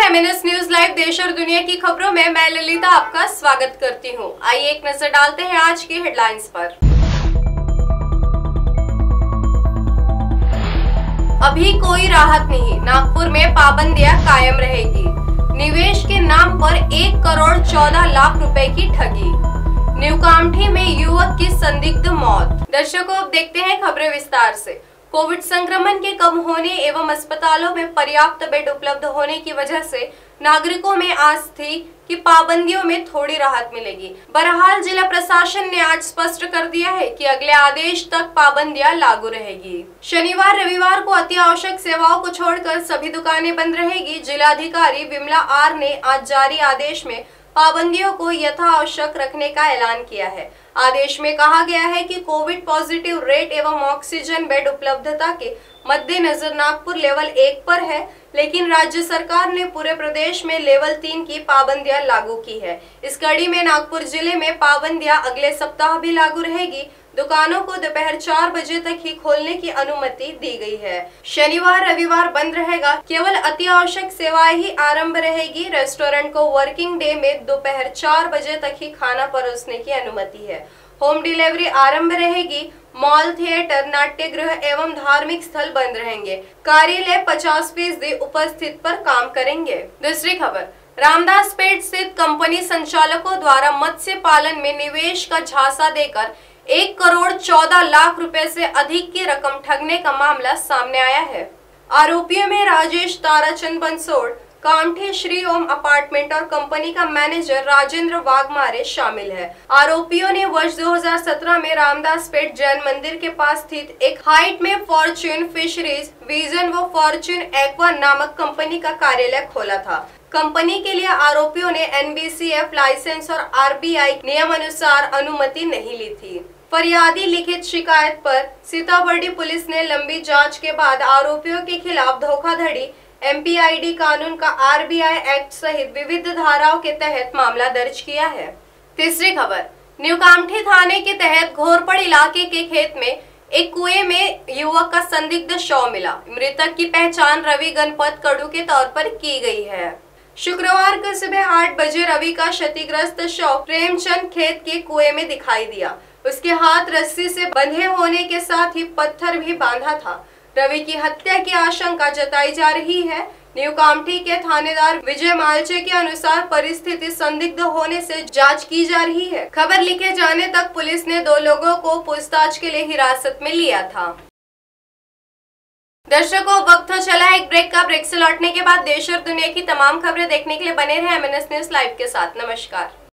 MNS news live देश और दुनिया की खबरों में मैं ललिता आपका स्वागत करती हूं। आइए एक नजर डालते हैं आज की हेडलाइंस पर। अभी कोई राहत नहीं, नागपुर में पाबंदियां कायम रहेगी। निवेश के नाम पर 1 करोड़ 14 लाख रुपए की ठगी। न्यूकामठी में युवक की संदिग्ध मौत। दर्शकों, अब देखते हैं खबरें विस्तार से। कोविड संक्रमण के कम होने एवं अस्पतालों में पर्याप्त बेड उपलब्ध होने की वजह से नागरिकों में आस थी कि पाबंदियों में थोड़ी राहत मिलेगी। बहरहाल जिला प्रशासन ने आज स्पष्ट कर दिया है कि अगले आदेश तक पाबंदियां लागू रहेगी। शनिवार रविवार को अति आवश्यक सेवाओं को छोड़कर सभी दुकानें बंद रहेगी। जिलाधिकारी विमला आर ने आज जारी आदेश में पाबंदियों को यथावश्यक रखने का ऐलान किया है। आदेश में कहा गया है कि कोविड पॉजिटिव रेट एवं ऑक्सीजन बेड उपलब्धता के मद्देनजर नागपुर लेवल 1 पर है, लेकिन राज्य सरकार ने पूरे प्रदेश में लेवल 3 की पाबंदियां लागू की है। इस कड़ी में नागपुर जिले में पाबंदियां अगले सप्ताह भी लागू रहेगी। दुकानों को दोपहर 4 बजे तक ही खोलने की अनुमति दी गई है। शनिवार रविवार बंद रहेगा, केवल अति आवश्यक सेवाएं ही आरंभ रहेगी। रेस्टोरेंट को वर्किंग डे में दोपहर 4 बजे तक ही खाना परोसने की अनुमति है। होम डिलीवरी आरंभ रहेगी। मॉल, थिएटर, नाट्यगृह एवं धार्मिक स्थल बंद रहेंगे। कार्यालय 50% उपस्थित पर काम करेंगे। दूसरी खबर, रामदासपेट स्थित कंपनी संचालकों द्वारा मत्स्य पालन में निवेश का झांसा देकर 1 करोड़ 14 लाख रुपए से अधिक की रकम ठगने का मामला सामने आया है। आरोपियों में राजेश ताराचंद बंसोड़, कामठी श्री ओम अपार्टमेंट और कंपनी का मैनेजर राजेंद्र वाघमारे शामिल है। आरोपियों ने वर्ष 2017 में रामदासपेट जैन मंदिर के पास स्थित एक हाइट में फॉर्च्यून फिशरीज, विजन व फॉर्च्यून एक्वा नामक कंपनी का कार्यालय खोला था। कंपनी के लिए आरोपियों ने NBCF लाइसेंस और RBI नियम अनुसार अनुमति नहीं ली थी। फरियादी लिखित शिकायत पर सीताबर्डी पुलिस ने लंबी जांच के बाद आरोपियों के खिलाफ धोखाधड़ी, MPID कानून का RBI एक्ट सहित विविध धाराओं के तहत मामला दर्ज किया है। तीसरी खबर, न्यूकामठी थाने के तहत घोरपड़ इलाके के खेत में एक कुएं में युवक का संदिग्ध शव मिला। मृतक की पहचान रवि गणपत कडू के तौर पर की गई है। शुक्रवार को सुबह 8 बजे रवि का क्षतिग्रस्त शव प्रेमचंद खेत के कुएं में दिखाई दिया। उसके हाथ रस्सी से बंधे होने के साथ ही पत्थर भी बांधा था। रवि की हत्या की आशंका जताई जा रही है। न्यूकामठी के थानेदार विजय मालचे के अनुसार परिस्थिति संदिग्ध होने से जांच की जा रही है। खबर लिखे जाने तक पुलिस ने 2 लोगों को पूछताछ के लिए हिरासत में लिया था। दर्शकों, वक्त हो चला है एक ब्रेक का। ब्रेक से लौटने के बाद देश और दुनिया की तमाम खबरें देखने के लिए बने रहे एमएनएस न्यूज लाइव के साथ। नमस्कार।